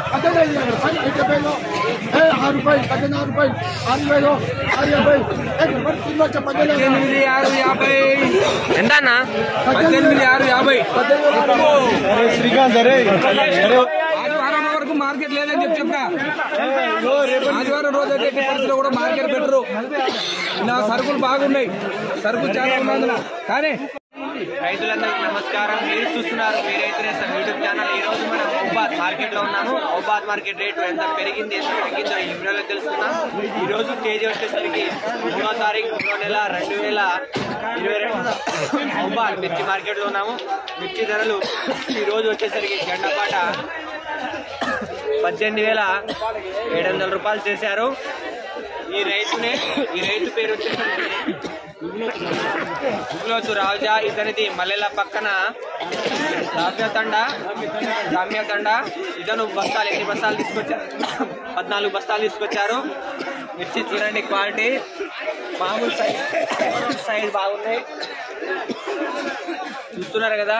ఎంత అన్న 18,650 శ్రీకాంత్ ఆదివారం వరకు మార్కెట్ లేదని చెప్పా ఆదివారం రోజు అయితే పరిస్థితిలో కూడా మార్కెట్ పెట్టరు నా సరుకులు బాగున్నాయి సరుకులు చాలా ఉన్నందున కానీ రైతులందరికీ నమస్కారం మీరు చూస్తున్నారు మీ రైతు నేస్తం యూట్యూబ్ ఛానల్ ఈ రోజు మనం మహబాద్ మార్కెట్ లో ఉన్నాము మహబాద్ మార్కెట్ రేటు ఎంత పెరిగింది ఎంత తగ్గిందో ఈ వీడియోలో తెలుసుకుందాం ఈ రోజు తేదీ వచ్చేసరికి 3వ తారీఖు 3వ నెల 2022 మహబాద్ మిర్చి మార్కెట్ లో ఉన్నాము మిర్చి ధరలు ఈ రోజు వచ్చేసరికి గండపాట 18,700 రూపాయలు చేశారు ఈ రైతు పేరు వచ్చేసరికి గుగ్లోతు రాజా ఇతనిది మల్లెల పక్కన జామ్యతండ ఇతను బస్తాలు ఎన్ని బస్తాలు తీసుకొచ్చారు 14 బస్తాలు తీసుకొచ్చారు మిర్చి చూడండి క్వాలిటీ మామూలు సైజ్ బాగున్నాయి చూస్తున్నారు కదా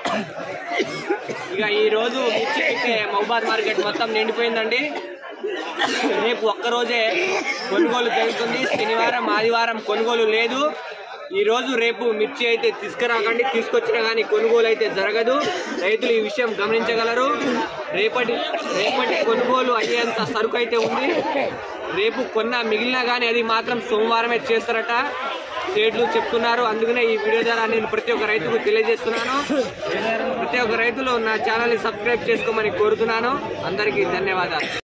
ఇక ఈ రోజు మిర్చి అయితే మహబాద్ మార్కెట్ మొత్తం నిండిపోయిందండి రేపు ఒక్కరోజే కొనుగోలు జరుగుతుంది శనివారం ఆదివారం కొనుగోలు లేదు ఈ రోజు రేపు మిర్చి అయితే తీసుకురాకండి తీసుకొచ్చినా కానీ కొనుగోలు అయితే జరగదు రైతులు ఈ విషయం గమనించగలరు రేపటి కొనుగోలు అయ్యేంత సరుకు అయితే ఉంది రేపు మిగిలినా కానీ అది మాత్రం సోమవారమే చేస్తారట రేట్లు చెప్తున్నారు అందుకనే ఈ వీడియో ద్వారా నేను ప్రతి ఒక్క రైతుకు తెలియజేస్తున్నాను ప్రతి ఒక్క రైతులు నా ఛానల్ని సబ్స్క్రైబ్ చేసుకోమని కోరుతున్నాను అందరికీ ధన్యవాదాలు